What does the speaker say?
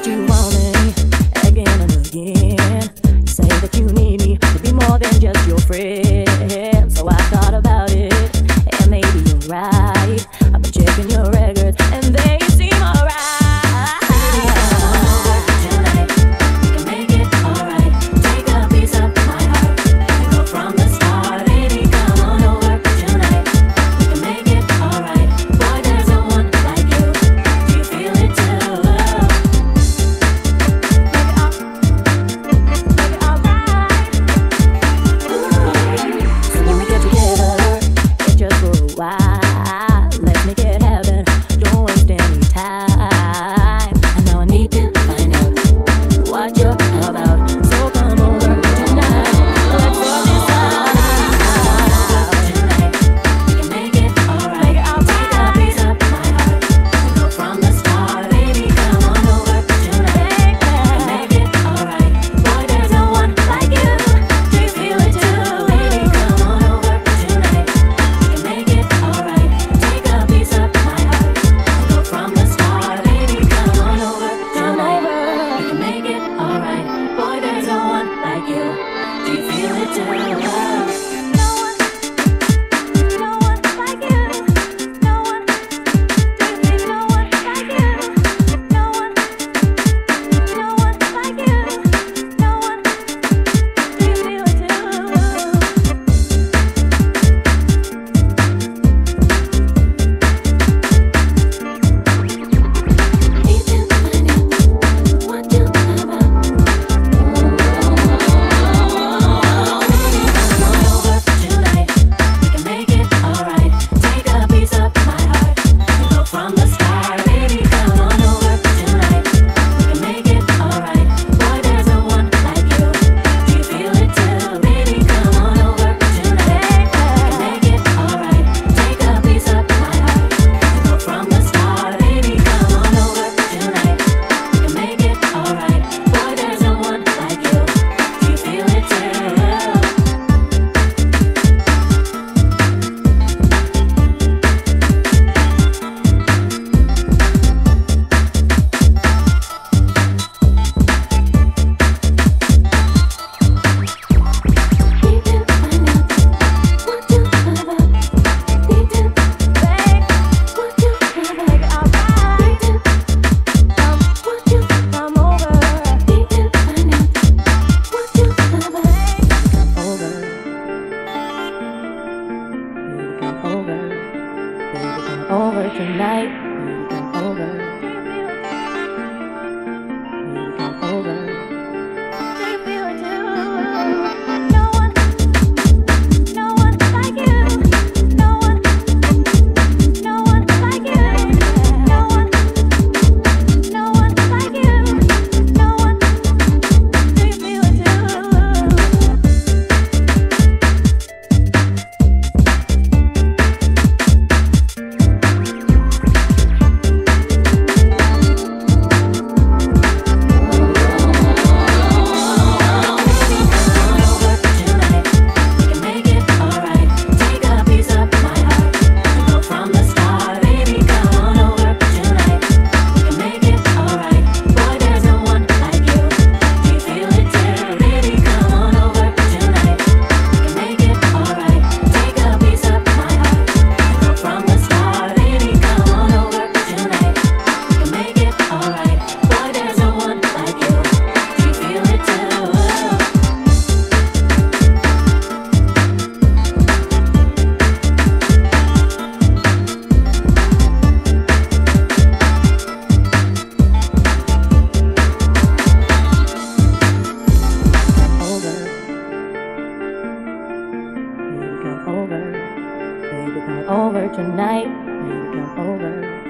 that you want me again and again. You say that you need me to be more than just your friend. So I thought about it, and maybe you're right. I've been checking your records, and they seem alright. Let's make it happen, don't waste any time. I know I need to find out what you're about, so come over tonight. Let's sort this out. Tonight, we can make it alright. Take a piece of my heart, go from the start. Baby, come on over tonight. Make it alright. Boy, there's no one like you. Do you feel it too? Baby, come on over tonight. We can make it alright. Take a piece of my heart, go from the start. Baby, come on over tonight. We can make it alright. Boy, there's no one like you. Do you feel it too? No one like you. No one. Do you feel no one like you? No one like you. No one. Do you feel it too? Over tonight, you come over. You come over. Do you feel it too? No one like you. No one like you. No one like you. No one. Do you feel it too? Over tonight, maybe come over.